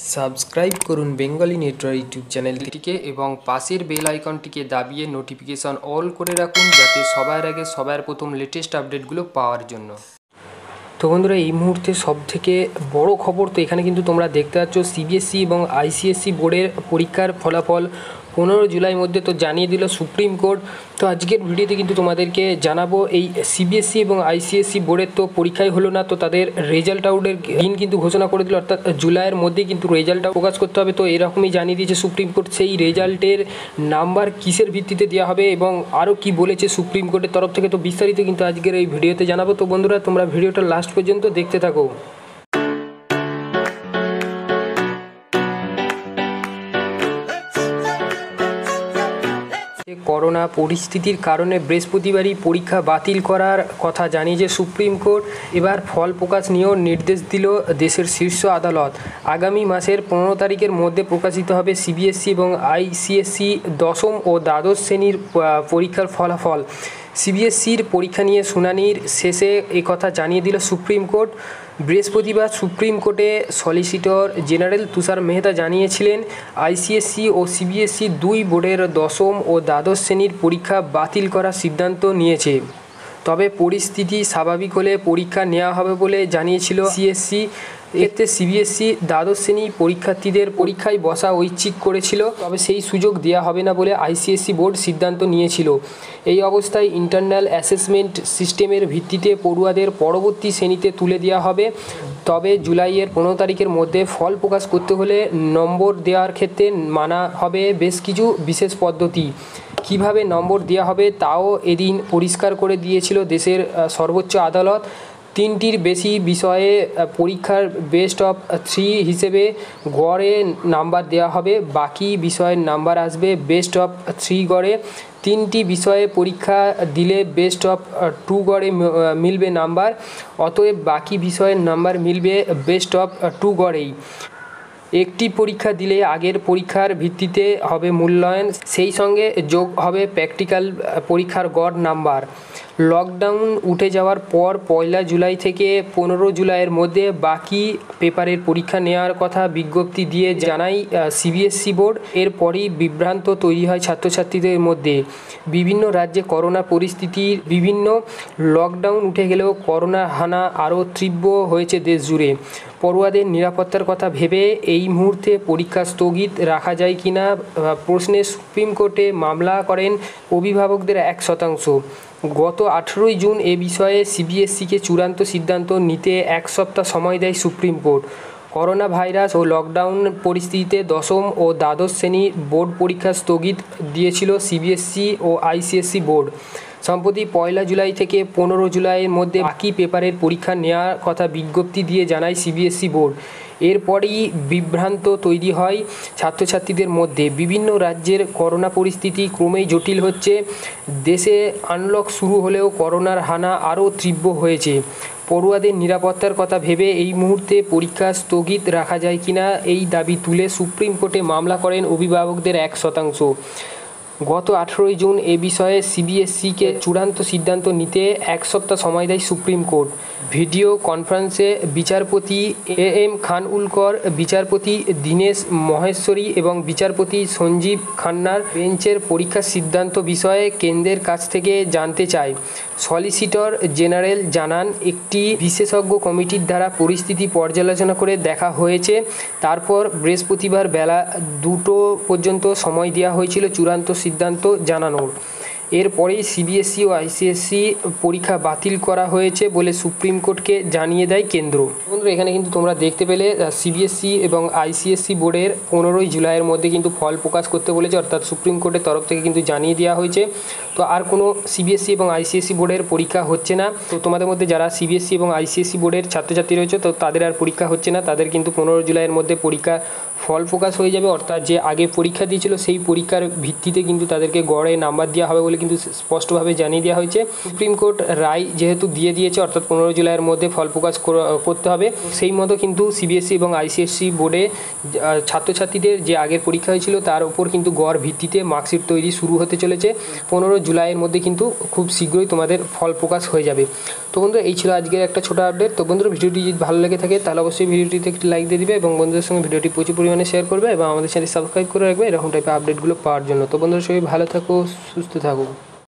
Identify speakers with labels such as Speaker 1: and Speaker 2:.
Speaker 1: Subscribe করুন Bengali network YouTube চ্যানেলটিকে এবং পাশের বেল আইকনটিকে দাবিয়ে নোটিফিকেশন অল করে রাখুন, যাতে সবার আগে সবার প্রথম লেটেস্ট আপডেটগুলো পাওয়ার জন্য। তো বন্ধুরা, এই মুহূর্তে সবথেকে বড় খবর তো এখানে কিন্তু তোমরা দেখতে পাচ্ছ, সিবিএসসি এবং আইসিএসসি বোর্ডের পরীক্ষার ফলাফল 15 জুলাই মধ্যে তো জানিয়ে দিল সুপ্রিম কোর্ট। তো আজকের ভিডিওতে কিন্তু তোমাদেরকে জানাবো, এই সিবিএসসি এবং আইসিএসসি বোর্ডের তো পরীক্ষাই হলো না, তো তাদের রেজাল্ট আউটের দিন কিন্তু ঘোষণা করে দিল, অর্থাৎ জুলাইয়ের মধ্যেই কিন্তু রেজাল্ট প্রকাশ করতে হবে। তো এরকমই জানিয়ে দিয়েছে সুপ্রিম কোর্ট, সেই রেজাল্টের নাম্বার কিসের ভিত্তিতে দেওয়া হবে এবং আরও কি বলেছে সুপ্রিম কোর্টের তরফ থেকে, তো বিস্তারিত কিন্তু আজকের এই ভিডিওতে জানাবো। তো বন্ধুরা, তোমরা ভিডিওটা লাস্ট পর্যন্ত দেখতে থাকো। করোনা পরিস্থিতির কারণে বৃহস্পতিবারই পরীক্ষা বাতিল করার কথা জানিয়েছে সুপ্রিম কোর্ট। এবার ফল প্রকাশ নিয়েও নির্দেশ দিল দেশের শীর্ষ আদালত। আগামী মাসের 15 তারিখের মধ্যে প্রকাশিত হবে সিবিএসসি এবং আইসিএসসি দশম ও দ্বাদশ শ্রেণীর পরীক্ষার ফলাফল। সিবিএসসির পরীক্ষা নিয়ে শুনানির শেষে একথা জানিয়ে দিল সুপ্রিম কোর্ট। বৃহস্পতিবার সুপ্রিম কোর্টে সলিসিটর জেনারেল তুষার মেহতা জানিয়েছিলেন, আইসিএসসি ও সিবিএসসি দুই বোর্ডের দশম ও দ্বাদশ শ্রেণীর পরীক্ষা বাতিল করার সিদ্ধান্ত নিয়েছে। তবে পরিস্থিতি স্বাভাবিক হলে পরীক্ষা নেওয়া হবে বলে জানিয়েছিল সিএসসি। এতে সিবিএসসি দ্বাদশ শ্রেণী পরীক্ষার্থীদের পরীক্ষায় বসা ঐচ্ছিক করেছিল, তবে সেই সুযোগ দেওয়া হবে না বলে আইসিএসসি বোর্ড সিদ্ধান্ত নিয়েছিল। এই অবস্থায় ইন্টারনাল অ্যাসেসমেন্ট সিস্টেমের ভিত্তিতে পড়ুয়াদের পরবর্তী শ্রেণীতে তুলে দেওয়া হবে। তবে জুলাইয়ের 15 তারিখের মধ্যে ফল প্রকাশ করতে হলে নম্বর দেওয়ার ক্ষেত্রে মানা হবে বেশ কিছু বিশেষ পদ্ধতি। কিভাবে নম্বর দেওয়া হবে তাও এদিন পরিষ্কার করে দিয়েছিল দেশের সর্বোচ্চ আদালত। 3টির বেশি বিষয়ে পরীক্ষার বেস্ট অফ 3 হিসেবে গড়ে নাম্বার দেওয়া হবে, বাকি বিষয়ের নাম্বার আসবে বেস্ট অফ 3 গড়ে। 3টি বিষয়ে পরীক্ষা দিলে বেস্ট অফ 2 গড়ে মিলবে নাম্বার, অতএব বাকি বিষয়ের নাম্বার মিলবে বেস্ট অফ 2 গড়েই। একটি পরীক্ষা দিলে আগের পরীক্ষার ভিত্তিতে হবে মূল্যায়ন, সেই সঙ্গে যোগ হবে প্র্যাকটিক্যাল পরীক্ষার গড় নাম্বার। লকডাউন উঠে যাওয়ার পর 1 জুলাই থেকে 15 জুলাইয়ের মধ্যে বাকি পেপারের পরীক্ষা নেওয়ার কথা বিজ্ঞপ্তি দিয়ে জানায় সিবিএসসি বোর্ড। এরপরই বিভ্রান্ত তৈরি হয় ছাত্রছাত্রীদের মধ্যে। বিভিন্ন রাজ্যে করোনা পরিস্থিতির বিভিন্ন লকডাউন উঠে গেলেও করোনা হানা আরও তীব্র হয়েছে দেশ জুড়ে। পড়ুয়াদের নিরাপত্তার কথা ভেবে এই মুহূর্তে পরীক্ষা স্থগিত রাখা যায় কিনা প্রশ্নে সুপ্রিম কোর্টে মামলা করেন অভিভাবকদের 1%। গত 18 জুন এ বিষয়ে সিবিএসসিকে চূড়ান্ত সিদ্ধান্ত নিতে 1 সপ্তাহ সময় দেয় সুপ্রিম কোর্ট। করোনা ভাইরাস ও লকডাউন পরিস্থিতিতে দশম ও দ্বাদশ শ্রেণী বোর্ড পরীক্ষা স্থগিত দিয়েছিল সিবিএসসি ও আইসিএসসি বোর্ড। সম্প্রতি 1 জুলাই থেকে 15 জুলাইয়ের মধ্যে বাকি পেপারের পরীক্ষা নেওয়ার কথা বিজ্ঞপ্তি দিয়ে জানায় সিবিএসসি বোর্ড। এরপরই বিভ্রান্ত তৈরি হয় ছাত্রছাত্রীদের মধ্যে। বিভিন্ন রাজ্যের করোনা পরিস্থিতি ক্রমেই জটিল হচ্ছে। দেশে আনলক শুরু হলেও করোনার হানা আরও তীব্র হয়েছে। পড়ুয়াদের নিরাপত্তার কথা ভেবে এই মুহূর্তে পরীক্ষা স্থগিত রাখা যায় কিনা এই দাবি তুলে সুপ্রিম কোর্টে মামলা করেন অভিভাবকদের 1%। গত 18 জুন এ বিষয়ে সিবিএসসিকে চূড়ান্ত সিদ্ধান্ত নিতে 1 সপ্তাহ সময় দেয় সুপ্রিম কোর্ট। ভিডিও কনফারেন্সে বিচারপতি এএম খানউলকর, বিচারপতি দীনেশ মহেশ্বরী এবং বিচারপতি সঞ্জীব খান্নার বেঞ্চের পরীক্ষার সিদ্ধান্ত বিষয়ে কেন্দ্রের কাছ থেকে জানতে চায়। সলিসিটর জেনারেল জানান, একটি বিশেষজ্ঞ কমিটির দ্বারা পরিস্থিতি পর্যালোচনা করে দেখা হয়েছে। তারপর বৃহস্পতিবার বেলা 2টো পর্যন্ত সময় দেওয়া হয়েছিল চূড়ান্ত সিদ্ধান্ত জানানোর। এরপরেই সিবিএসসি ও আইসিএসসি পরীক্ষা বাতিল করা হয়েছে বলে সুপ্রিম কোর্টকে জানিয়ে দেয় কেন্দ্র। বন্ধুরা, এখানে কিন্তু তোমরা দেখতে পেলে সিবিএসসি এবং আইসিএসসি বোর্ডের 15 জুলাইয়ের মধ্যে কিন্তু ফল প্রকাশ করতে বলেছে, অর্থাৎ সুপ্রিম কোর্টের তরফ থেকে কিন্তু জানিয়ে দেওয়া হয়েছে। তো আর কোনো সিবিএসসি এবং আইসিএসসি বোর্ডের পরীক্ষা হচ্ছে না। তো তোমাদের মধ্যে যারা সিবিএসসি এবং আইসিএসসি বোর্ডের ছাত্রছাত্রী রয়েছে, তো তাদের আর পরীক্ষা হচ্ছে না, তাদের কিন্তু 15 জুলাইয়ের মধ্যে পরীক্ষা ফল প্রকাশ হয়ে যাবে। অর্থাৎ যে আগে পরীক্ষা দিয়েছিল সেই পরীক্ষার ভিত্তিতে কিন্তু তাদেরকে গড়ে নাম্বার দেওয়া হবে বলে কিন্তু স্পষ্টভাবে জানিয়ে দেওয়া হয়েছে। সুপ্রিম কোর্ট রায় যেহেতু দিয়ে দিয়েছে, অর্থাৎ 15 জুলাইয়ের মধ্যে ফল প্রকাশ করতে হবে, সেই মতো কিন্তু সিবিএসসি এবং আইসিএসসি বোর্ডে ছাত্রছাত্রীদের যে আগের পরীক্ষা হয়েছিল তার উপর কিন্তু গড় ভিত্তিতে মার্কশিট তৈরি শুরু হতে চলেছে। 15 জুলাইয়ের মধ্যে কিন্তু খুব শীঘ্রই তোমাদের ফল প্রকাশ হয়ে যাবে। তো বন্ধুরা এই ছিল আজকের একটা ছোটো আপডেট। তো বন্ধুরা ভিডিওটি যদি ভালো লেগে থাকে তাহলে অবশ্যই ভিডিওটিতে একটি লাইক দিয়ে দিবে এবং বন্ধুদের সঙ্গে ভিডিওটি প্রচুর পরিমাণে শেয়ার করবে এবং আমাদের চ্যানেল সাবস্ক্রাইব করে রাখবে এরকম টাইপের আপডেটগুলো পাওয়ার জন্য। তো বন্ধুরা সবাই ভালো থাকো, সুস্থ থাকো।